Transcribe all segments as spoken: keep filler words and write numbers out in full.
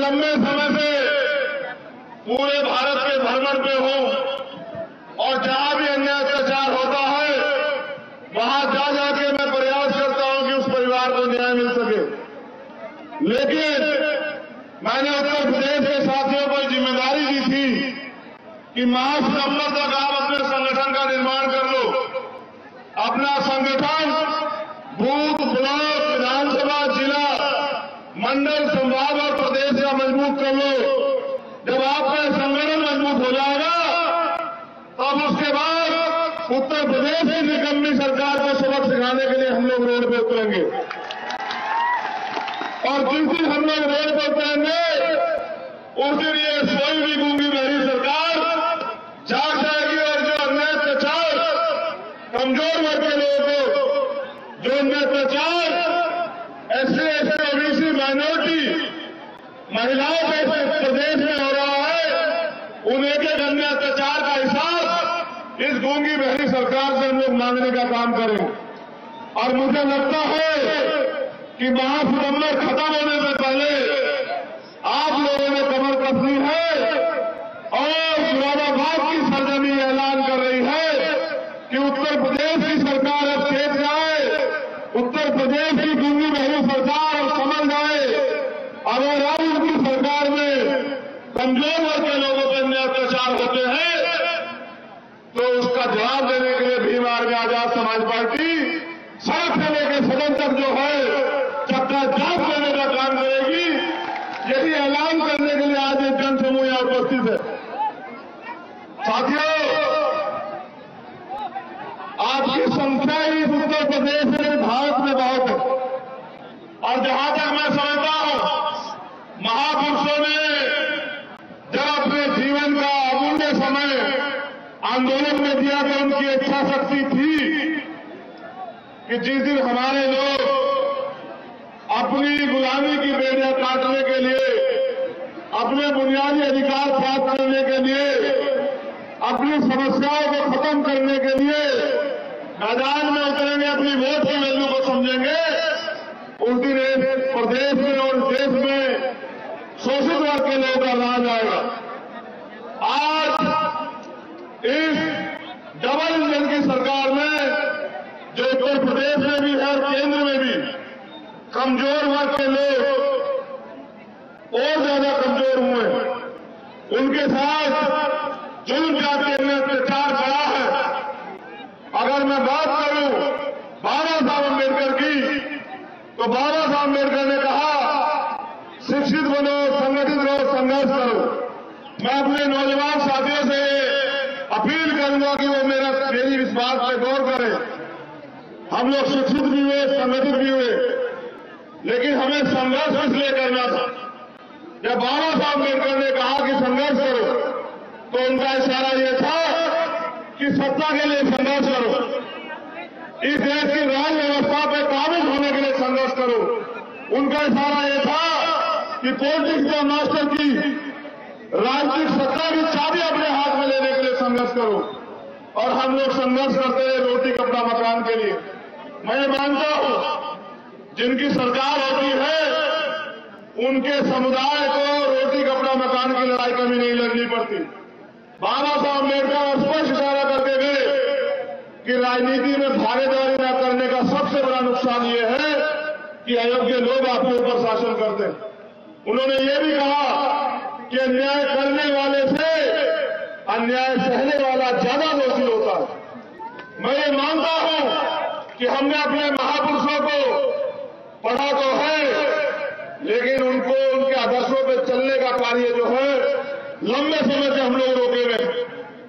लंबे समय से पूरे भारत के भ्रमण पे हूं और जहां भी अन्याय अत्याचार होता है वहां जा जाके मैं प्रयास करता हूं कि उस परिवार को न्याय मिल सके। लेकिन मैंने उत्तर प्रदेश के साथियों को जिम्मेदारी दी थी कि मार्च नवंबर तक आप अपने संगठन का निर्माण कर लो। अपना संगठन बूथ, ब्लॉक, विधानसभा, जिला, मंडल, संभाग और प्रदेश का मजबूत कर लो। जब आपका संगठन मजबूत हो जाएगा तब उसके बाद उत्तर प्रदेश की निकम्मी सरकार को सबक सिखाने के लिए हम लोग रोड पे उतरेंगे। और जिस दिन हम लोग रोड पर उतरेंगे उस दिन ये सोई भी गूंगी बहरी सरकार जाग जाएगी और जो अन्याय अत्याचार कमजोर वर्ग के लोगों को, जो अन्याय अत्याचार एससी, एसटी, ओबीसी, माइनॉरिटी महिलाओं के प्रदेश में हो रहा है, उन एक एक अन्य अत्याचार का हिसाब इस गूंगी बहरी सरकार से हम लोग मांगने का काम करें। और मुझे लगता है कि महासितंबर खत्म होने से पहले आप लोगों ने कमर कसनी है और मुरादाबाद की सरजमी ऐलान कर रही है कि उत्तर प्रदेश की सरकार अब चेत जाए, उत्तर प्रदेश की गूंगी बहरी सरकार अब समझ जाए। अगर अब उनकी सरकार में कमजोर वर्ग के लोगों पर अन्याय अत्याचार होते हैं तो उसका जवाब देने के लिए भीम आर्मी आजाद समाज पार्टी सड़क से लेकर सदन तक जो है चक्का जाप देने का काम करेगी। यही ऐलान करने के लिए आज एक जनसमूह यहां उपस्थित है। साथियों, आपकी संख्या ही उत्तर प्रदेश में, भारत में बहुत है और जहां तक मैं समझता हूं महापुरुषों ने जब अपने जीवन का अमूल्य समय आंदोलन में दिया तो उनकी इच्छा शक्ति थी कि जिस दिन हमारे लोग अपनी गुलामी की बेड़ियां काटने के लिए, अपने बुनियादी अधिकार प्राप्त करने के लिए, अपनी समस्याओं को खत्म करने के लिए मैदान में उतरेंगे, अपनी वोट की वैल्यू को समझेंगे, उस दिन इस प्रदेश में और देश में शोषित वर्ग के लोगों का राज आएगा। आज इस डबल इंजन की सरकार में जो उत्तर प्रदेश में भी है और केंद्र में भी कमजोर वर्ग के लोग और ज्यादा कमजोर हुए हैं, उनके साथ जुल्म जाति में अत्याचार बढ़ा है। अगर मैं बात करूं बाबा साहब अम्बेडकर की तो बाबा साहब अम्बेडकर ने कहा शिक्षित बनो, संगठित रहो, संघर्ष करो। मैं अपने नौजवान साथियों से अपील करूंगा कि वो मेरा मेरी इस बात पर गौर करें। हम लोग शिक्षित भी हुए, संगठित भी हुए, लेकिन हमें संघर्ष इसलिए करना था। जब बाबा साहब अम्बेडकर ने कहा कि संघर्ष करो तो उनका इशारा यह था कि सत्ता के लिए संघर्ष करो, इस देश की राज व्यवस्था पर काबिज होने के लिए संघर्ष करो। उनका इशारा यह था कि पॉलिटिक्स का मास्टर की राजनीतिक सत्ता की चाबी अपने हाथ में लेने के लिए संघर्ष करो। और हम लोग संघर्ष करते रहे रोटी कपड़ा मकान के लिए। मैं मानता हूं जिनकी सरकार होती है उनके समुदाय को रोटी कपड़ा मकान की लड़ाई कभी नहीं लड़नी पड़ती। बाबा साहब अम्बेडकर स्पष्ट इशारा करके गए कि राजनीति में भागीदारी न करने का सबसे बड़ा नुकसान ये है कि अयोग्य लोग आपके ऊपर शासन करते हैं। उन्होंने ये भी कहा कि अन्याय करने वाले से अन्याय सहने वाला ज्यादा दोषी होता है। मैं ये मानता हूं कि हमने अपने महापुरुषों को पढ़ा तो है, लेकिन उनको उनके आदर्शों पर चलने का कार्य जो है लंबे समय से हम लोग रोके हुए।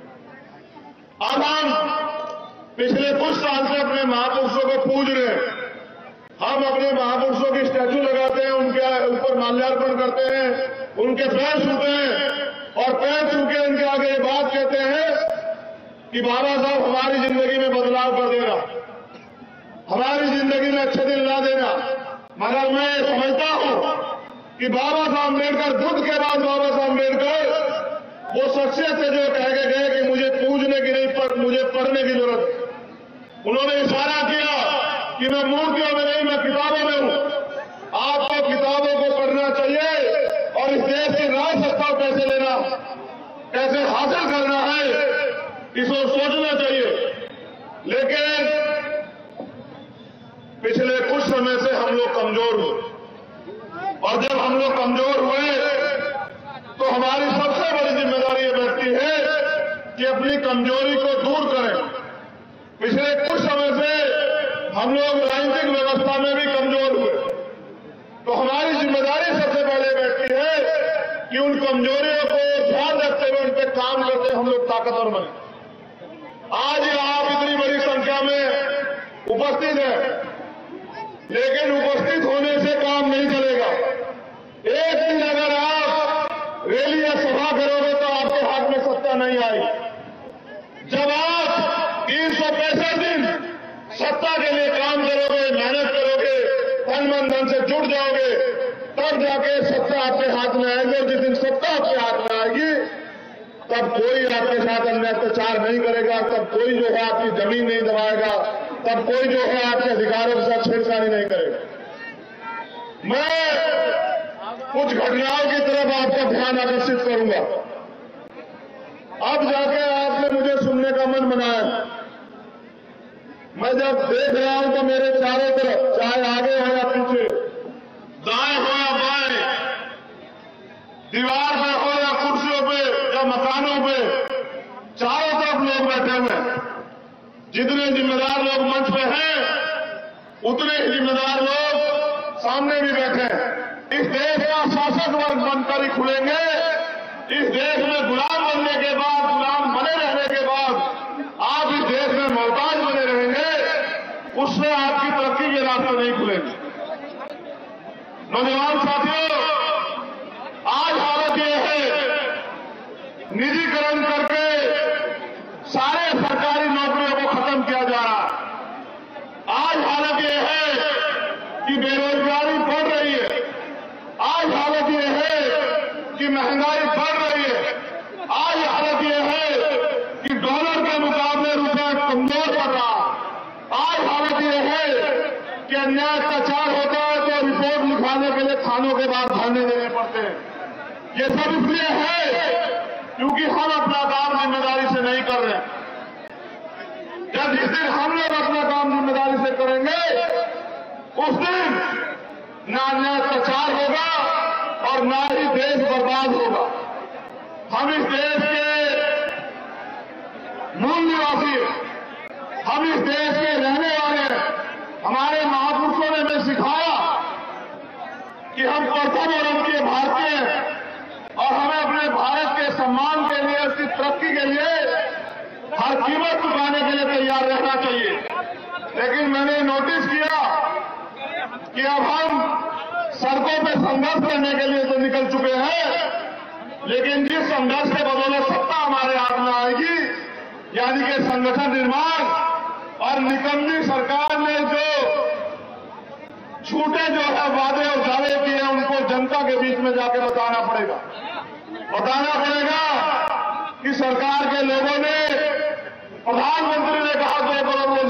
अब हम पिछले कुछ साल से अपने महापुरुषों को पूज रहे हैं। हम अपने महापुरुषों की स्टैचू लगाते हैं, उनके ऊपर माल्यार्पण करते हैं, उनके पैर छूते हैं और पैर छू के उनके आगे ये बात कहते हैं कि बाबा साहब हमारी जिंदगी में बदलाव कर देना, हमारी जिंदगी में अच्छे दिन ला देना। मगर मैं समझता हूं कि बाबा साहब अम्बेडकर, बुद्ध के बाद बाबा साहब अम्बेडकर वो शख्सियत है जो कह के गए कि मुझे पूजने की नहीं पर मुझे पढ़ने की जरूरत है। उन्होंने इशारा किया कि मैं मूर्तियों में नहीं, मैं किताबों में हूं। आपको किताबों को पढ़ना चाहिए और और इस देश की राज सत्ता कैसे लेना, कैसे हासिल करना है, इसको सोचना चाहिए। लेकिन पिछले कुछ समय से हम लोग कमजोर हुए, और जब हम लोग कमजोर हुए तो हमारी सबसे बड़ी जिम्मेदारी ये बनती है कि अपनी कमजोरी को दूर करें। पिछले कुछ समय से हम लोग राजनीतिक व्यवस्था में भी कमजोर हुए, तो हमारी जिम्मेदारी सबसे पहले बैठती है कि उन कमजोरियों को ध्यान रखते हुए उन पर काम करते हम लोग ताकतवर बने। आज आप इतनी बड़ी संख्या में उपस्थित हैं, लेकिन उपस्थित होने से काम नहीं चलेगा। एक दिन अगर आप रैली या सभा करोगे तो आपके हाथ में सत्ता नहीं आएगी। जब आप तीन सौ पैंसठ दिन सत्ता के लिए काम करोगे, मेहनत करोगे, तन मन धन से जुट जाओगे, तब जाके सत्ता आपके हाथ में आएगी। और जिस दिन सत्ता आपके हाथ में आएगी तब कोई आपके साथ अन्य अत्याचार नहीं करेगा, तब कोई जो है आपकी जमीन नहीं दबाएगा, तब कोई जो है आपके अधिकारों के साथ छेड़छाड़ी नहीं करेगा। मैं कुछ घटनाओं की तरफ आपका ध्यान आकर्षित करूंगा। अब जाके आपने मुझे सुनने का मन बनाया। मैं जब देख रहा हूं तो मेरे चारों तरफ, चाहे आगे हो या पीछे, दाएं हो या बाएं, दीवार पे हो या कुर्सियों पे या मकानों पे, चारों तरफ लोग बैठे हुए हैं। जितने जिम्मेदार लोग मंच पे हैं उतने ही जिम्मेदार लोग सामने भी बैठे हैं। इस देश का शासक वर्ग बनकर ही खुलेंगे। इस देश में गुलाम बनने के बाद, गुलाम बने रहने के बाद आप इस देश में मोहताज बने रहेंगे, उससे आपकी तरक्की के रास्ते नहीं खुलेंगे। नौजवान साथियों, आज हालत यह है निजीकरण करके सारे सरकारी नौकरियों को खत्म किया जा रहा है। आज हालत यह है कि बेरोजगारी बढ़ रही है। आज हालत यह है कि महंगाई बढ़ रही है। आज हालत यह है कि डॉलर के मुकाबले रुपया कमजोर पड़ रहा है। आज हालत यह है कि अन्याय अत्याचार होता है तो रिपोर्ट लिखाने के लिए थानों के बाहर धरने देने पड़ते हैं। ये सब इसलिए है क्योंकि हम अपना काम जिम्मेदारी से नहीं कर रहे। जब जिस दिन हम लोग अपना काम जिम्मेदारी से करेंगे उस दिन ना अन्याय अत्याचार होगा और ना ही देश बर्बाद होगा। हम इस देश के मूल निवासी हैं, हम इस देश के रहने वाले हैं। हमारे महापुरुषों ने हमें सिखाया कि हम प्रथम और उनके भारतीय हैं और हमें अपने भारत के सम्मान के लिए, उसकी तरक्की के लिए हर कीमत चुकाने के लिए तैयार रहना चाहिए। लेकिन मैंने नोटिस किया कि अब हम सड़कों पे संघर्ष करने के लिए तो निकल चुके हैं, लेकिन जिस संघर्ष के बदौलत सत्ता हमारे हाथ में आएगी, यानी कि संगठन निर्माण, और निकम्मी सरकार ने जो छूटे जो है वादे और दावे किए हैं उनको जनता के बीच में जाके बताना पड़ेगा। बताना पड़ेगा कि सरकार के लोगों ने, प्रधानमंत्री ने कहा दो करोड़